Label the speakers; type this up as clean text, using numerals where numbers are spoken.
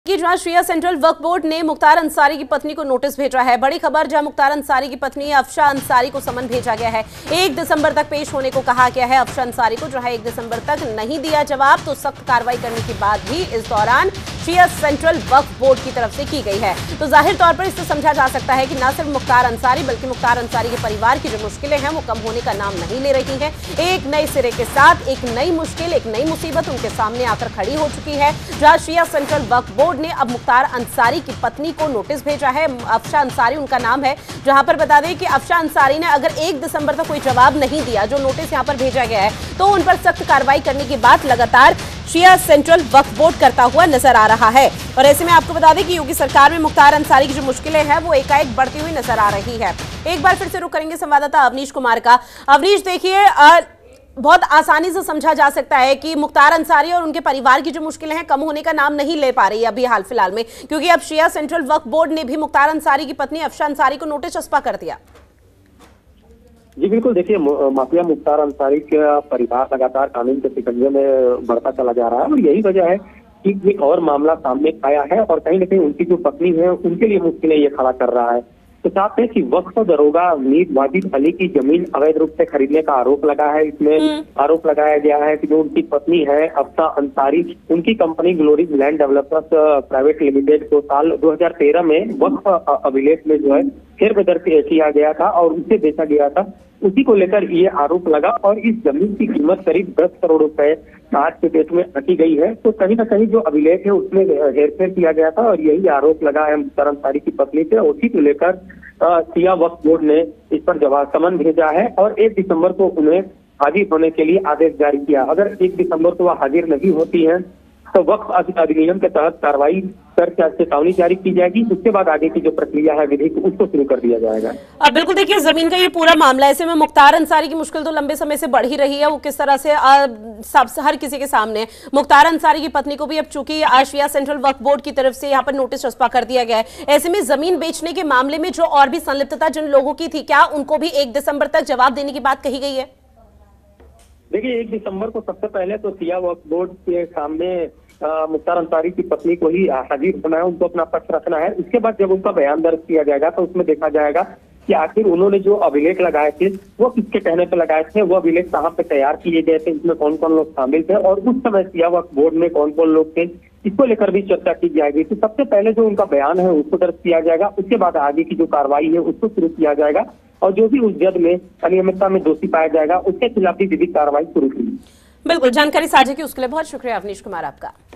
Speaker 1: कि जहां शिया सेंट्रल वक्फ बोर्ड ने मुख्तार अंसारी की पत्नी को नोटिस भेजा है। बड़ी खबर, जहां मुख्तार अंसारी की पत्नी अफशा अंसारी को समन भेजा गया है। 1 दिसंबर तक पेश होने को कहा गया है अफशा अंसारी को। जहां 1 दिसंबर तक नहीं दिया जवाब तो सख्त कार्रवाई करने की बात भी इस दौरान शिया सेंट्रल वक्फ बोर्ड की तरफ से की गई है। तो जाहिर तौर पर इससे समझा जा सकता है कि न सिर्फ मुख्तार अंसारी बल्कि मुख्तार अंसारी के परिवार की जो मुश्किलें हैं वो कम होने का नाम नहीं ले रही हैं। एक नए सिरे के साथ एक नई मुश्किल, एक नई मुसीबत उनके सामने आकर खड़ी हो चुकी है। जहां शिया सेंट्रल वक्फ बोर्ड ने अब मुख्तार अंसारी की पत्नी को नोटिस भेजा है। अफशा अंसारी उनका नाम है। जहां पर बता दें कि अफशा अंसारी ने अगर 1 दिसंबर तक कोई जवाब नहीं दिया, जो नोटिस यहां पर भेजा गया है, तो उन पर सख्त कार्रवाई करने की बात लगातार शिया सेंट्रल वक्फ बोर्ड करता हुआ नजर आ रहा है। और ऐसे में आपको बता दें कि योगी सरकार में मुख्तार अंसारी की जो मुश्किलें हैं वो एकाएक बढ़ती हुई नजर आ रही है। एक बार फिर से रुख करेंगे संवाददाता अवनीश कुमार का। अवनीश, देखिए, बहुत आसानी से समझा जा सकता है कि मुख्तार अंसारी और उनके परिवार की जो मुश्किलें हैं कम होने का नाम नहीं ले पा रही है अभी हाल फिलहाल में, क्योंकि अब शिया सेंट्रल वक्फ बोर्ड ने भी मुख्तार अंसारी की पत्नी अफशा अंसारी को नोटिस चस्पा कर दिया।
Speaker 2: जी बिल्कुल, देखिए, माफिया मुख्तार अंसारी का परिवार लगातार कानून के शिकंजे में बढ़ता चला जा रहा है और यही वजह है कि एक और मामला सामने आया है और कहीं ना कहीं उनकी जो पत्नी है उनके लिए मुश्किलें ये खड़ा कर रहा है। तो साथ है कि वक्फ दरोगा मीर वाजिद अली की जमीन अवैध रूप से खरीदने का आरोप लगा है। इसमें आरोप लगाया गया है कि जो उनकी पत्नी है अफशा अंसारी, उनकी company Glory Land Developers Private Limited को साल 2013 में वक्फ अभिलेख में जो है फेरबदल किया गया था और उसे बेचा गया था। उसी को लेकर ये आरोप लगा और इस जमीन की कीमत करीब 10 करोड़ रुपए आज के डेट में रखी गई है। तो कहीं ना कहीं जो अभिलेख है उसमें हेरफेर किया गया था और यही आरोप लगा है मुख्तार अंसारी की पत्नी से। उसी को लेकर शिया वक्फ बोर्ड ने इस पर जवाब समन भेजा है और 1 दिसंबर को उन्हें हाजिर होने के लिए आदेश जारी किया। अगर 1 दिसंबर को वह हाजिर नहीं होती है तो वक्फ अधिनियम के तहत कार्रवाई कर चेतावनी जारी की जाएगी। उसके बाद आगे की जो प्रक्रिया है विधिक उसको शुरू कर दिया जाएगा।
Speaker 1: अब बिल्कुल, देखिए, जमीन का ये पूरा मामला, ऐसे में मुख्तार अंसारी की मुश्किल तो लंबे समय से बढ़ ही रही है। वो किस तरह से हर किसी के सामने, मुख्तार अंसारी की पत्नी को भी अब चूंकि शिया सेंट्रल वक्फ बोर्ड की तरफ से यहाँ पर नोटिस चस्पा कर दिया गया है, ऐसे में जमीन बेचने के मामले में जो और भी संलिप्तता जिन लोगों की थी, क्या उनको भी 1 दिसंबर तक जवाब देने की बात कही गई है?
Speaker 2: देखिए, 1 दिसंबर को सबसे पहले तो शिया वक्फ बोर्ड के सामने मुख्तार अंसारी की पत्नी को ही हाजिर होना है, उनको अपना पक्ष रखना है। उसके बाद जब उनका बयान दर्ज किया जाएगा तो उसमें देखा जाएगा कि आखिर उन्होंने जो अभिलेख लगाए थे वो किसके कहने पे लगाए थे, वो अभिलेख कहाँ पे तैयार किए गए थे, इसमें कौन कौन लोग शामिल थे और उस समय शिया वक्फ बोर्ड में कौन कौन लोग थे, इसको लेकर भी चर्चा की जाएगी। तो सबसे पहले जो उनका बयान है उसको दर्ज किया जाएगा, उसके बाद आगे की जो कार्रवाई है उसको शुरू किया जाएगा और जो भी उस जद में अनियमितता में दोषी पाया जाएगा उसके खिलाफ भी विधिक कार्रवाई शुरू की।
Speaker 1: बिल्कुल, जानकारी साझा की उसके लिए बहुत शुक्रिया अवनीश कुमार आपका।